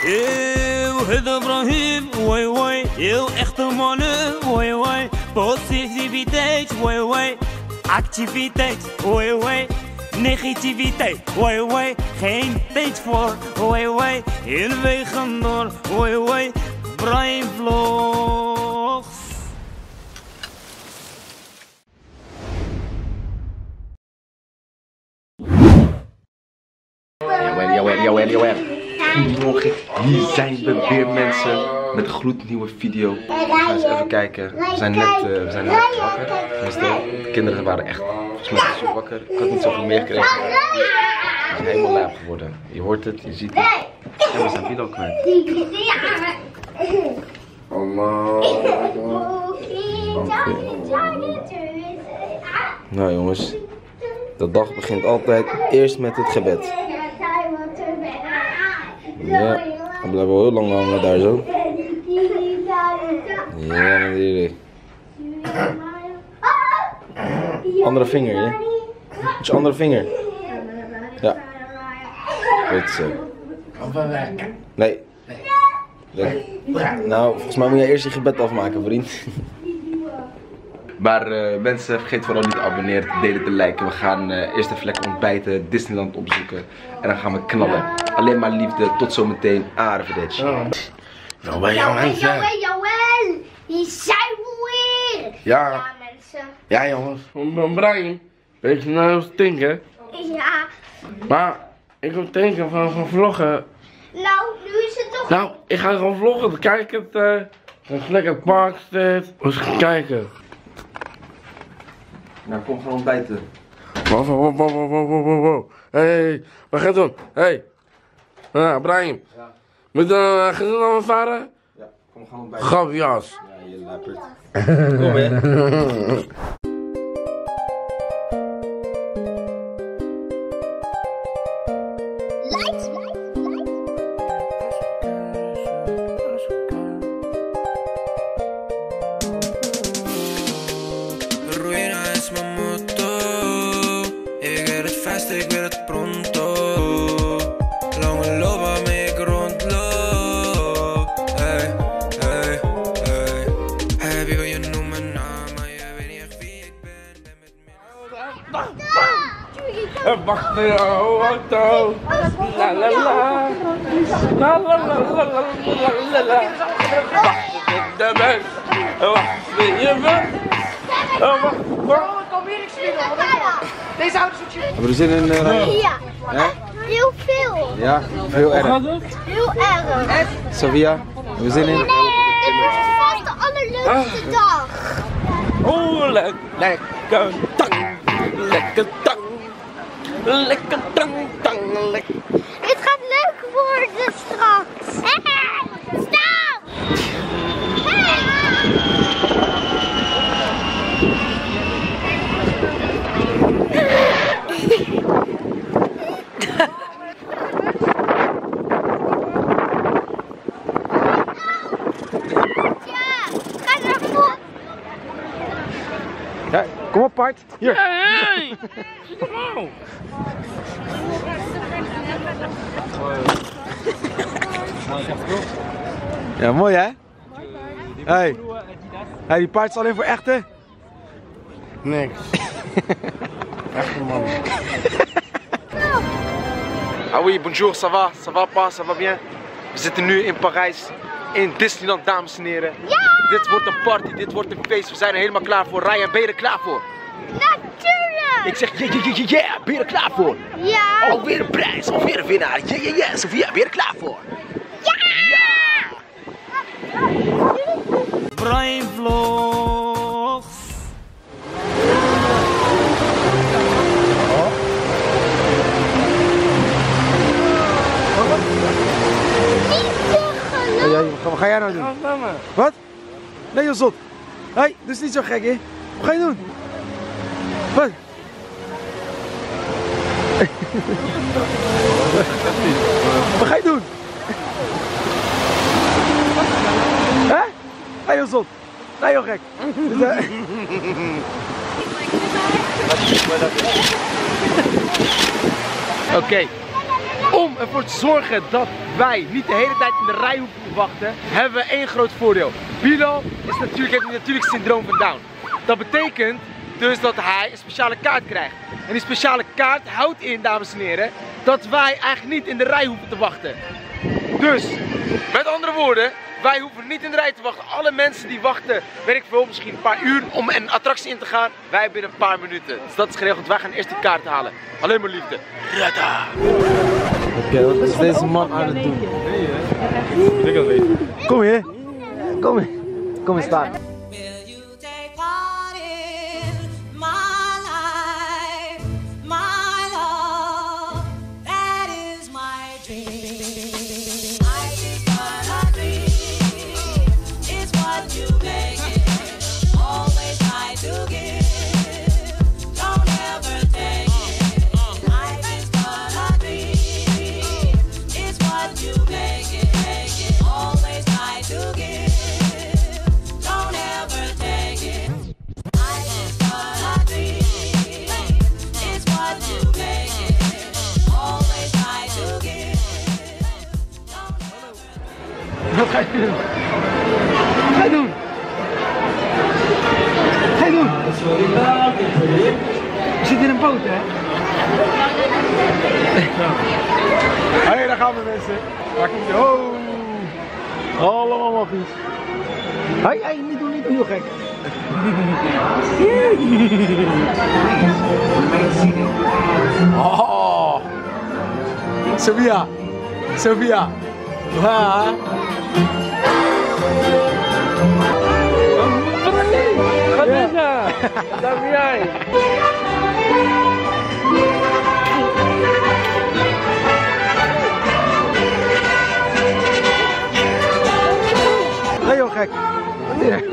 Eeuw, het Ibrahim, woi woi. Heel echte mannen, woi woi. Positiviteit, woi woi. Activiteit, woi woi. Negativiteit, woi woi. Geen tijd voor, woi woi. Heel wegen door, woi woi. Brian Vlogs. Jawel. Goedemorgen, hier zijn we weer mensen met een gloednieuwe video. We gaan eens even kijken. We zijn net wakker. Tenminste, de kinderen waren echt volgens mij zo wakker. Ik had niet zoveel meegekregen. We zijn helemaal lijp geworden. Je hoort het, je ziet het. En we zijn Bilo kwijt. Nou jongens, de dag begint altijd eerst met het gebed. Ja, dan blijven we heel lang hangen daar zo. Ja, natuurlijk. Andere vinger, ja? Met je andere vinger. Ja. Goed zo. Nee. Nou, volgens mij moet jij eerst je gebed afmaken, vriend. Maar mensen, vergeet vooral niet te abonneren, te delen, te liken. We gaan eerst even lekker ontbijten, Disneyland opzoeken. En dan gaan we knallen. Alleen maar liefde, tot zometeen. Arrivederci. Jawel. Hier zijn we weer. Ja, mensen. ja jongens. Brian, weet je nou stinken? Ja. Maar ik wil denken van vloggen. Nou, nu is het toch... Nou, ik ga gewoon vloggen. Dan kijk ik het. Dan lekker het park zit. We gaan kijken. Nou, kom gewoon ontbijten. Wow. Hey, wat ga je doen? Hey. Brian. Ja. Moet je gezin dan varen? Ja, kom gewoon ontbijten. Grapjas. Ja, je lappert. Kom hè. Ik wil het pronto. Lange loop waarmee ik rondloop. Hey. Hey, wie wil je noemen mijn naam, maar je weet niet echt wie ik ben. En met meer... Wacht in jouw auto. La la la. La la la la la la. Wacht in de bus. Wacht in je bus. Wacht. Deze auto's moet je... Hebben we er zin in? Ja. Ja? Heel veel. Ja, heel erg. Heel erg. Savia, hebben we zin in? Nee, dit wordt vast de allerleukste dag. Oh, lekker tang. Lekker tang. Lekker tang. Lekker. Het gaat leuk worden straks. Stop! Ja, kom op Bart. Hier. Hey! Ja, mooi hè? Hey, die paard is alleen voor echte? Niks. Echt man. Ah oui, bonjour, ça va pas, ça va bien? We zitten nu in Parijs, in Disneyland, dames en heren. Ja! Dit wordt een party, dit wordt een feest, we zijn er helemaal klaar voor. Ryan, ben je er klaar voor? Natuurlijk! Ik zeg yeah, ben je er klaar voor? Ja! Alweer een prijs, alweer een winnaar. Yeah, Sofia, ben je er klaar voor? Ja! Brian Vlogs. Wat ga jij nou doen? Wat? Nee, joh, zot. Hé, dat is niet zo gek, hè? Wat ga je doen? Wat? Wat ga je doen? Hè? Hé, joh, zot. Nee, joh, gek. Oké. Om ervoor te zorgen dat wij niet de hele tijd in de rij hoeven te wachten, hebben we één groot voordeel. Bilal heeft natuurlijk syndroom van Down. Dat betekent dus dat hij een speciale kaart krijgt. En die speciale kaart houdt in, dames en heren, dat wij eigenlijk niet in de rij hoeven te wachten. Dus, met andere woorden, wij hoeven niet in de rij te wachten. Alle mensen die wachten, weet ik veel, misschien een paar uur om een attractie in te gaan, wij binnen een paar minuten. Dus dat is geregeld, wij gaan eerst die kaart halen. Alleen maar liefde. Rada! Oké, wat is deze man aan het doen? Ik wil weten. Kom hier. Kom hier. Kom eens staan. Wat ga je doen? Wat ga je doen? Wat ga je doen? We zitten in een boot, hè? Hé, daar gaan we mensen. Daar komt je. Oh. Allemaal maggies. Hé, niet doen, joh gek. Oh. Sofia. Sofia. Wah. Khadija, daar ben jij. Nee joh gek. Hier.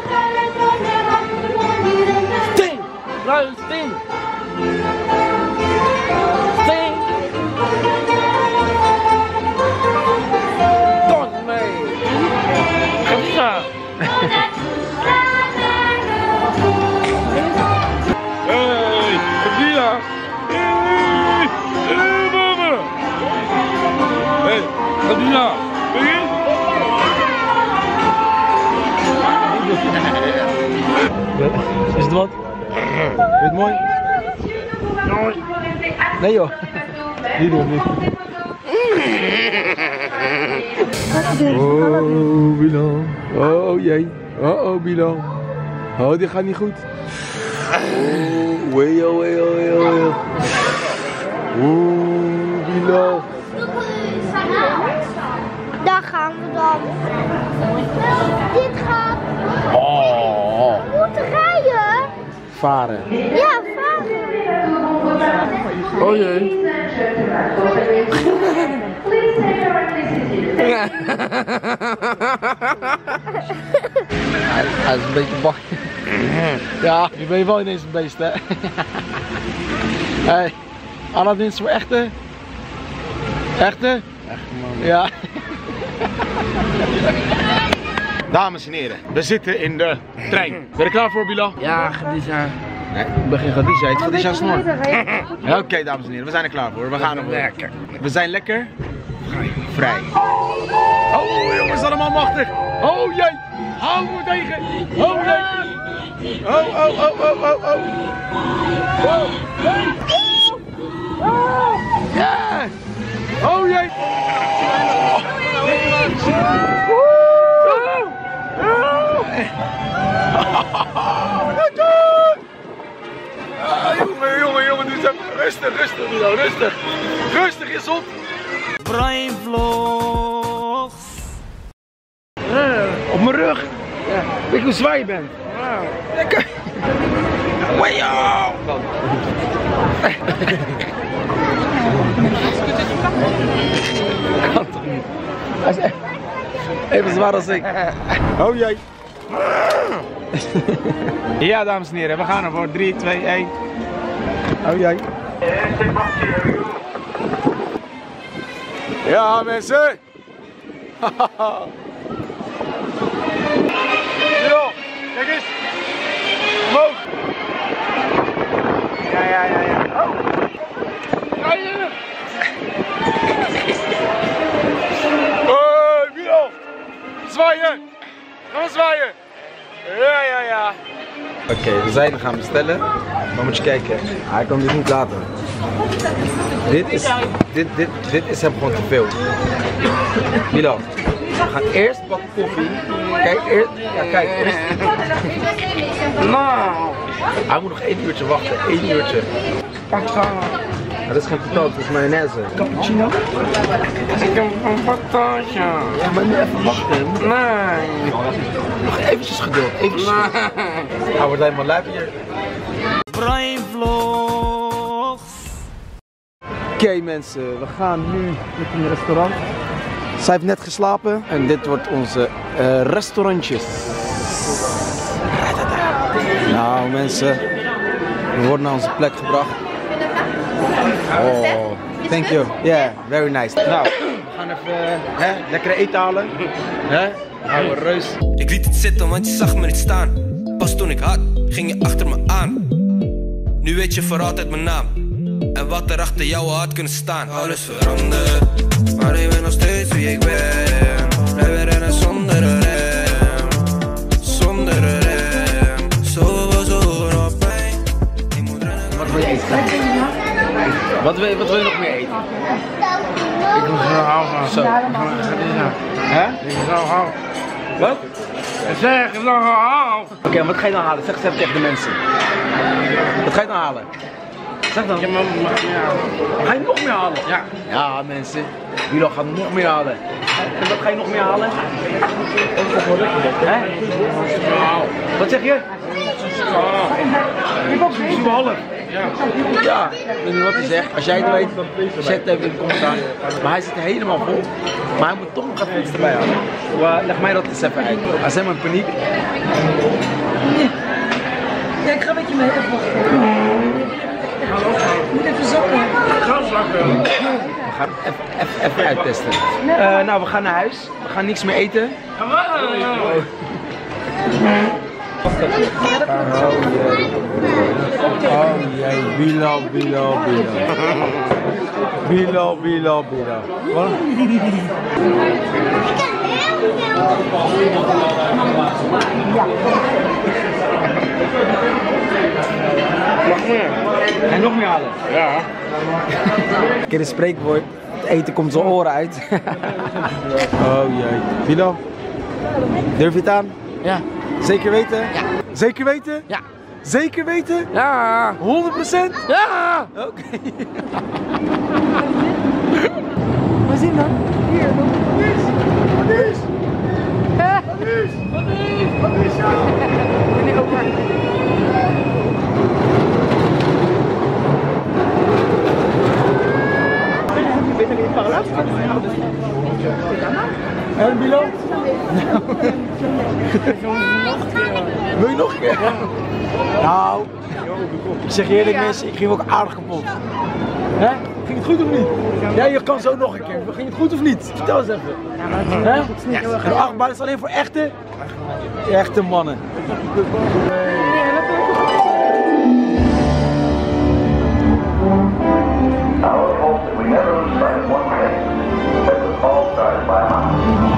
Sting! Luister, Sting! Sting! Don't mee! Khadija! Hey, Khadija! Hey, mama! Hey, Khadija! Ben je? Is het wat? Vind je het mooi? Nee joh. Niet doen, niet. Oh Bilal. Oh jee. Oh Bilal. Oh, dit gaat niet goed. Oh, weyo, weyo, weyo. Oh Bilal. Daar gaan we dan. Dit gaat. Oh. We moeten rijden. Varen. Ja, varen. Oh jee. Hij is een beetje bang. Ja, nu ben je wel ineens een beest, hè? Hey, Aladdin is voor echte? Echte? Echt man. Ja. Dames en heren, we zitten in de trein. Ben je er klaar voor, Bilal? Ja, Khadija. Nee, ik ben geen Khadija, het is Khadija snor. Ja, oké, dames en heren, we zijn er klaar voor. We gaan er lekker. We zijn lekker vrij. Oh jongens, allemaal machtig. Oh jee, hou me tegen. Oh jee. Oh, oh, oh, oh, oh, oh. Oh, jee. Ja. Oh jee. Jongen, doe eens even rustig, Milo, rustig. Rustig, is op. Brian Vlogs. Op mijn rug. Ja. Weet je hoe zwaar je bent? Lekker. Wajo. Kan toch niet? Hij is even zwaar als ik. Oh jee. Ja, dames en heren, we gaan ervoor. 3, 2, 1. Oh jee. Ja, mensen. Yo, kijk eens. Omhoog. Ja. Oh. Oké, we zijn gaan bestellen. Maar moet je kijken, hij kan dit niet laten. Dit is hem gewoon te veel. Milan, we gaan eerst pakken koffie. Kijk, eerst. Nou, Hij moet nog 1 uurtje wachten, 1 uurtje. Dat is geen patat, dat is mayonaise. Cappuccino? ik heb een patatje. Ja, maar nu even wachten. Nee. Nog eventjes geduld, eventjes. Nee. Hij wordt helemaal lijp hier. Brian Vlogs. Oké mensen, we gaan nu naar het restaurant. Zij heeft net geslapen en dit wordt onze restaurantjes. Nou mensen, we worden naar onze plek gebracht. Oh, thank you. Yeah, very nice. Nou, we gaan even lekker eten halen. Oude reus. Ik liet het zitten, want je zag me niet staan. Pas toen ik had, ging je achter me aan. Nu weet je voor altijd mijn naam. En wat er achter jou had kunnen staan. Alles verandert, maar ik ben nog steeds wie ik ben. Blijven rennen zonder een rem. Zonder een rem. Zo op pijn. Ik moet rennen. Wat wil je eten? Wat wil je nog meer eten? Ik moet zo houden. Zo. Hè? Ik moet zo houden. Wat? Zeg nog houden. Oké, wat ga je dan halen? Zeg het even tegen de mensen. Wat ga je dan halen? Zeg dan. Ja, maar Ga je nog meer halen? ja. Ja mensen, jullie gaan nog meer halen. En wat ga je nog meer halen? Hè? Wat zeg je? Half. Ja, ik weet niet wat hij zegt. Als jij het weet, zet het even in de commentaar. Maar hij zit er helemaal vol. Maar hij moet toch nog even iets erbij halen. Leg mij dat eens even uit. Hij is helemaal in paniek. Ja, ik ga met je mee even. Ik moet even zakken. We gaan even uittesten. Nou, we gaan naar huis. We gaan niks meer eten. Oh jee, Bilo. Wat? Nog meer? En nog meer halen? Ja. Een keer een spreekwoord. Het eten komt zijn oren uit. Oh jee. Bilo, durf je het aan? Ja. Zeker weten? Ja. Zeker weten? Ja. Zeker weten? Ja. 100%? Ja. Oké. Waar zien dan? Hier. Wat is jou? Meneer Opa. En Bilo? Wil je nog een keer? Nou, ik zeg je eerlijk mensen, ik ging ook aardig kapot. Hè? Ging het goed of niet? Ja, je kan zo nog een keer. Ging het goed of niet? Vertel eens even. Hè? Een achtbaan is alleen voor echte mannen. Our hope that we never lose sight of one thing, that it was all started by Mom.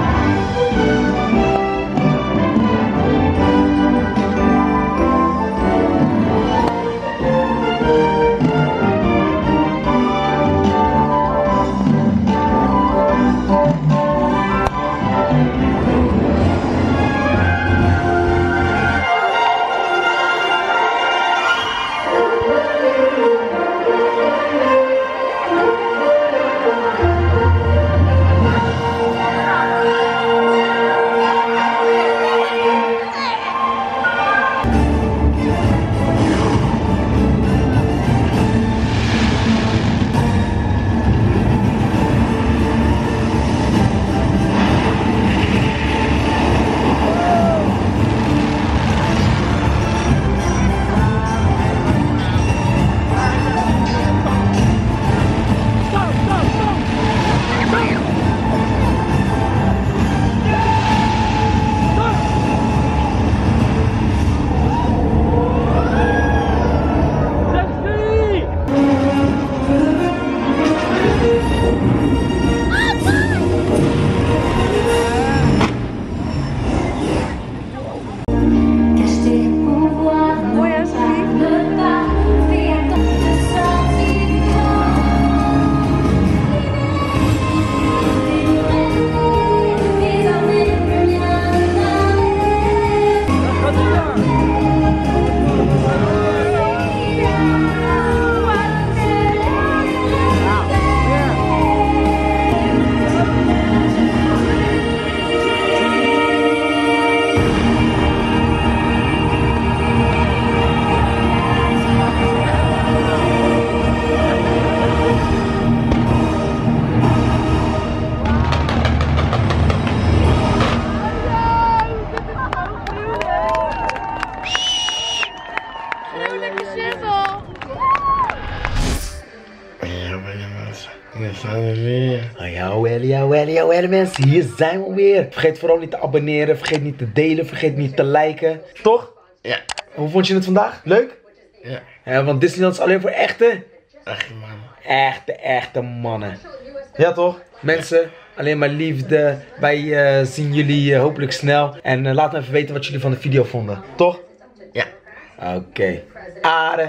Jawel mensen, hier zijn we weer. Vergeet vooral niet te abonneren, vergeet niet te delen, vergeet niet te liken. Toch? Ja. Hoe vond je het vandaag? Leuk? Ja. Ja, want Disneyland is alleen voor echte Echt man. echte mannen. Ja toch? Mensen, alleen maar liefde. Wij zien jullie hopelijk snel. En laat me even weten wat jullie van de video vonden. Toch? Ja. Oké. Aarde.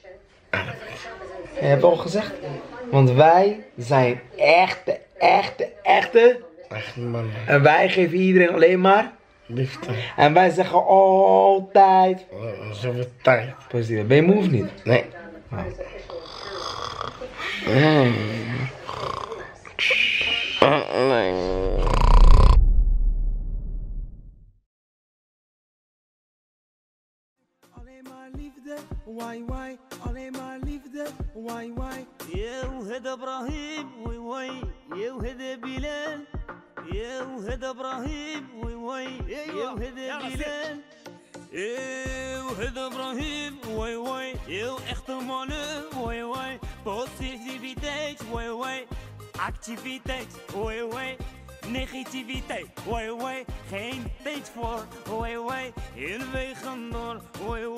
Je hebt al gezegd. Want wij zijn echte Echt man. en wij geven iedereen alleen maar. Liefde. En wij zeggen altijd. Zoveel tijd. Positief. Ben je moe of niet? Nee. Alleen maar liefde, wai wai. Alleen maar liefde, wai wai. Yo, هذا إبراهيم, وي وي. Yo, هذا بلال. Yo, هذا إبراهيم, وي وي. Yo, هذا بلال. Yo, هذا إبراهيم, وي وي. Yo, echte mannen, wai wai. Positiviteit, wai wai. Activiteit, wai wai. Negativiteit, wai wai. Geen tijd voor, wai wai. In wegen door, wai